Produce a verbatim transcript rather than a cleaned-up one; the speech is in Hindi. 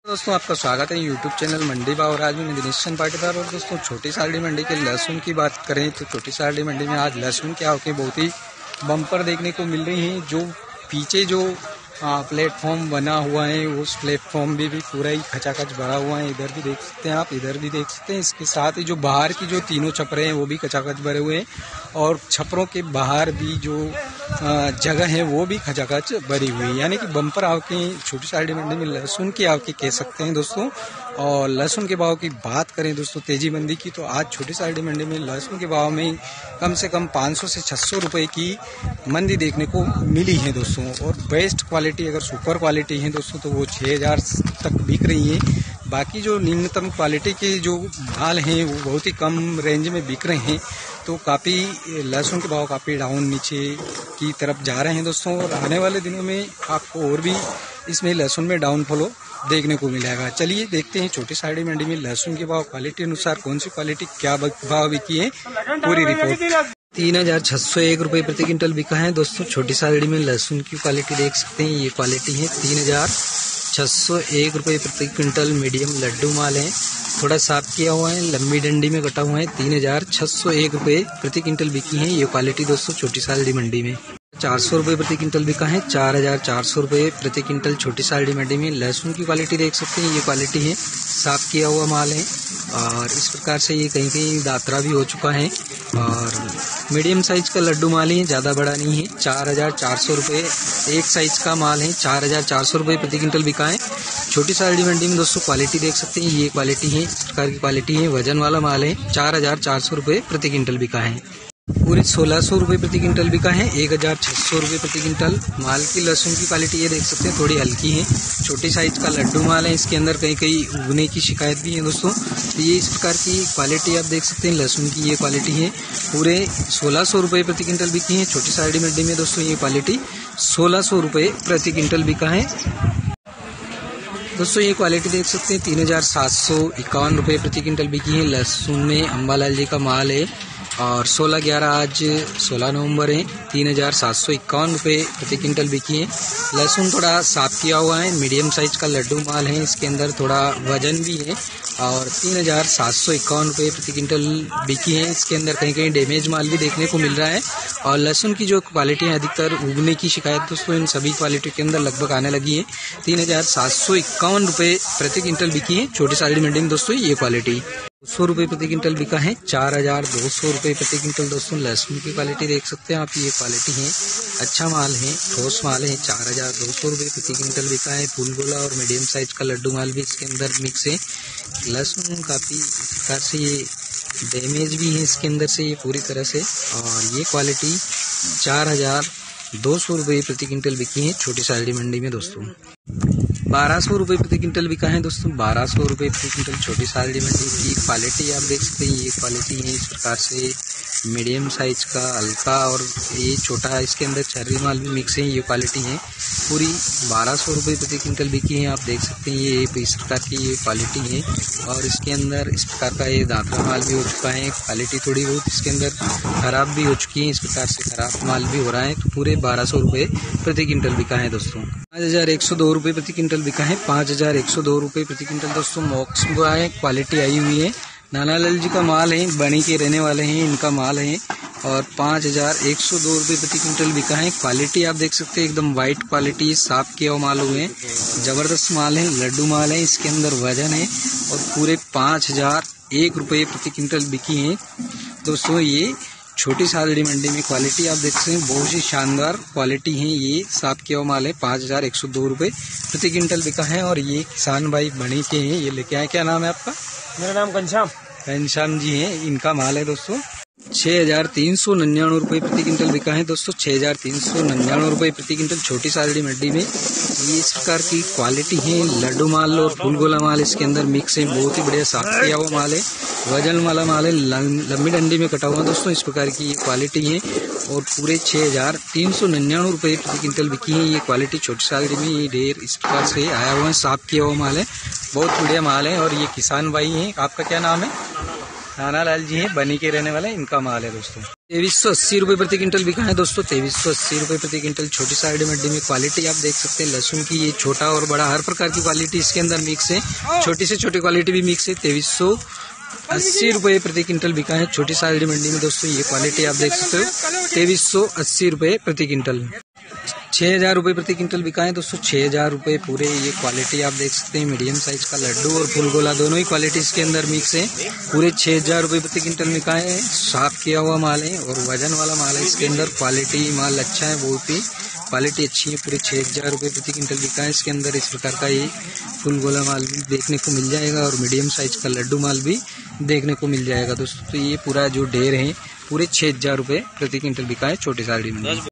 दोस्तों आपका स्वागत है यूट्यूब चैनल मंडी भाव और आज मैं दिनेश पाटीदार। और दोस्तों छोटी सारडी मंडी के लहसुन की बात करें तो छोटी सारडी मंडी में आज लहसुन की आवकें बहुत ही बम्पर देखने को मिल रही हैं। जो पीछे जो प्लेटफॉर्म बना हुआ है उस प्लेटफॉर्म भी, भी पूरा ही खचाखच भरा हुआ है। इधर भी देख सकते हैं आप, इधर भी देख सकते हैं। इसके साथ ही जो बाहर की जो तीनों छपरे हैं वो भी खचाखच भरे हुए हैं और छपरों के बाहर भी जो जगह है वो भी खचाखच भरी हुई है। यानी कि बम्पर आवकें छोटी सारडी मंडी में लहसुन की आवकें कह सकते हैं दोस्तों। और लहसुन के भाव की बात करें दोस्तों तेजी मंदी की, तो आज छोटी सारडी मंडी में लहसुन के भाव में कम से कम पाँच सौ से छह सौ रुपए की मंदी देखने को मिली है दोस्तों। और बेस्ट क्वालिटी अगर सुपर क्वालिटी है दोस्तों तो वो छः हज़ार तक बिक रही है। बाकी जो निम्नतम क्वालिटी के जो माल हैं वो बहुत ही कम रेंज में बिक रहे हैं। तो काफ़ी लहसुन के भाव काफ़ी डाउन नीचे की तरफ जा रहे हैं दोस्तों। और आने वाले दिनों में आपको और भी इसमें लहसुन में डाउनफॉल देखने को मिलेगा। चलिए देखते हैं छोटी सारडी मंडी में लहसुन के भाव क्वालिटी अनुसार कौन सी क्वालिटी क्या भाव बिकी है, पूरी रिपोर्ट। तीन हजार छह सौ एक रुपये प्रति क्विंटल बिका है दोस्तों। छोटी सारडी में लहसुन की क्वालिटी देख सकते हैं, ये क्वालिटी है तीन हजार छह सौ एक रुपये प्रति क्विंटल। मीडियम लड्डू माल है, थोड़ा साफ किया हुआ है, लंबी डंडी में कटा हुआ है। तीन हजार छह सौ एक रुपये प्रति क्विंटल बिकी है ये क्वालिटी दोस्तों छोटी सारडी मंडी में। चार सौ रुपये प्रति क्विंटल बिका है, चार हजार चार सौ रुपये प्रति क्विंटल छोटी सारडी मंडी में। लहसुन की क्वालिटी देख सकते हैं, ये क्वालिटी है, साफ किया हुआ माल है और इस प्रकार से ये कहीं कहीं दात्रा भी हो चुका है। और मीडियम साइज का लड्डू माल है, ज़्यादा बड़ा नहीं है। चार हजार चार सौ रुपये एक साइज का माल है, चार हजार चार सौ रुपये प्रति क्विंटल बिका है छोटी सारडी मंडी में दोस्तों। क्वालिटी देख सकते हैं, ये क्वालिटी है, इस प्रकार की क्वालिटी है, वजन वाला माल है। चार हजार चार सौ रुपये प्रति क्विंटल बिका है। पूरे सोलह सौ रुपये प्रति क्विंटल बिका है, एक हजार छः सौ रुपये प्रति क्विंटल। माल की लहसुन की क्वालिटी ये देख सकते हैं, थोड़ी हल्की है, छोटी साइज का लड्डू माल है। इसके अंदर कहीं कहीं उगने की शिकायत भी है दोस्तों। तो ये इस प्रकार की क्वालिटी आप देख सकते हैं, लहसुन की ये क्वालिटी है। पूरे सोलह सौ रुपये प्रति क्विंटल बिकी है छोटी सारडी मंडी में दोस्तों। ये क्वालिटी सोलह सौ रुपये प्रति क्विंटल बिका है दोस्तों। ये क्वालिटी देख सकते हैं, तीन हजार सात सौ इक्यावन रुपये प्रति क्विंटल बिकी है। लहसुन में अम्बालाल जी का माल है और सोलह ग्यारह आज सोलह नवंबर है। तीन हजार सात सौ इक्यावन रुपये प्रति क्विंटल बिकी है। लहसुन थोड़ा साफ किया हुआ है, मीडियम साइज का लड्डू माल है, इसके अंदर थोड़ा वजन भी है और तीन हजार सात सौ इक्यावन रुपये प्रति क्विंटल बिकी है। इसके अंदर कहीं कहीं डैमेज माल भी देखने को मिल रहा है। और लहसुन की जो क्वालिटी है, अधिकतर उगने की शिकायत दोस्तों इन सभी क्वालिटी के अंदर लगभग आने लगी है। तीन हजार सात सौ इक्यावन रुपये प्रति क्विंटल बिकी है छोटी सारडी मंडी में दोस्तों ये क्वालिटी। सौ रुपये प्रति क्विंटल बिका है, चार हजार दो सौ रुपये प्रति क्विंटल दोस्तों। लहसुन की क्वालिटी देख सकते हैं आप, ये क्वालिटी है, अच्छा माल है, ठोस माल है। चार हजार दो सौ रुपये प्रति क्विंटल बिका है। फूल गोला और मीडियम साइज का लड्डू माल भी इसके अंदर मिक्स है। लहसुन काफ़ी प्रकार से ये डैमेज भी है इसके अंदर से, ये पूरी तरह से। और ये क्वालिटी चार हजार दो सौ रुपये प्रति क्विंटल बिकी है छोटी सारडी मंडी में दोस्तों। बारह सौ रुपये प्रति क्विंटल बिका है दोस्तों, बारह सौ रुपये प्रति क्विंटल छोटी सारडी मंडी की। क्वालिटी आप देख सकते हैं, ये क्वालिटी है इस प्रकार से, मीडियम साइज का, हल्का और ये छोटा, इसके अंदर चर्री माल भी मिक्स है। ये क्वालिटी है, पूरी बारह सौ रुपये प्रति क्विंटल बिकी है। आप देख सकते हैं, ये इस प्रकार की ये क्वालिटी है और इसके अंदर इस प्रकार का ये दांतरा माल भी हो चुका है। क्वालिटी थोड़ी बहुत इसके अंदर खराब भी हो चुकी है, इस प्रकार से खराब माल भी हो रहा है। तो पूरे बारह सौ रुपये प्रति क्विंटल बिका है दोस्तों। पाँच हजार एक सौ दो रुपये प्रति क्विंटल बिका है, पाँच हजार एक सौ दो रुपये प्रति क्विंटल दोस्तों। मॉक्स है, क्वालिटी आई हुई है, नानालाल जी का माल है, बनी के रहने वाले हैं, इनका माल है और पाँच हजार एक सौ दो रुपये प्रति क्विंटल बिका है। क्वालिटी आप देख सकते हैं, एकदम वाइट क्वालिटी, साफ किया हुआ माल हुए, जबरदस्त माल है, लड्डू माल है, इसके अंदर वजन है और पूरे पाँच हजार एक रुपये प्रति क्विंटल बिकी है दोस्तों। ये छोटी सारडी मंडी में क्वालिटी आप देख सकते हैं, बहुत ही शानदार क्वालिटी है, ये साफ किया हुआ माल है। पाँच हजार एक सौ दो रुपये प्रति क्विंटल बिका है और ये किसान भाई बनी के हैं, ये लेके आए। क्या नाम है आपका? मेरा नाम घनश्याम घनश्याम जी हैं, इनका माल है दोस्तों। छः हजार तीन सौ निन्यानवे रुपये प्रति क्विंटल बिका है दोस्तों, छः हजार तीन सौ निन्यानवे रुपये प्रति क्विंटल छोटी सारडी मंडी में। ये इस प्रकार की क्वालिटी है, लड्डू माल और फूल गोला माल इसके अंदर मिक्स है, बहुत ही बढ़िया साफ किया हुआ माल है, वजन वाला माल है, लंबी डंडी में कटा हुआ दोस्तों, इस प्रकार की ये क्वालिटी है। और पूरे छः हजार तीन सौ निन्यानवे रुपये प्रति क्विंटल बिकी है ये क्वालिटी छोटी सारडी में। ये ढेर इस प्रकार से आया हुआ है, साफ किया हुआ माल है, बहुत बढ़िया माल है। और ये किसान भाई हैं, आपका क्या नाम है? नाना लाल जी हैं, बनी के रहने वाले, इनका माल है दोस्तों। तेईस सौ अस्सी रुपये प्रति क्विंटल बिका है दोस्तों, तेईस सौ अस्सी रुपये प्रति क्विंटल। छोटी साड़ी मंडी में क्वालिटी आप देख सकते हैं लहसुन की, ये छोटा और बड़ा हर प्रकार की क्वालिटी इसके अंदर मिक्स है, छोटी से छोटी क्वालिटी भी मिक्स है। तेईस सौ अस्सी रुपये प्रति क्विंटल बिका है छोटी साड़ी मंडी में दोस्तों, ये क्वालिटी आप देख सकते हो, तेईस सौ अस्सी रुपये प्रति क्विंटल। छः हजार रुपये प्रति क्विंटल बिका है दोस्तों, छः हजार रुपये पूरे। ये क्वालिटी आप देख सकते हैं, मीडियम साइज का लड्डू और फुल गोला दोनों ही क्वालिटी इसके अंदर मिक्स है। पूरे छः हजार रुपये प्रति क्विंटल बिका है, साफ किया हुआ माल है और वजन वाला माल है इसके अंदर। क्वालिटी माल अच्छा है, बहुत ही क्वालिटी अच्छी है। पूरे छः हजार रुपये प्रति क्विंटल बिका है इसके अंदर। इस प्रकार का ये फुल गोला माल भी देखने को मिल जाएगा और मीडियम साइज का लड्डू माल भी देखने को मिल जाएगा दोस्तों। तो ये पूरा जो ढेर है पूरे छः हजार रुपये प्रति क्विंटल बिका है छोटी साड़ी में।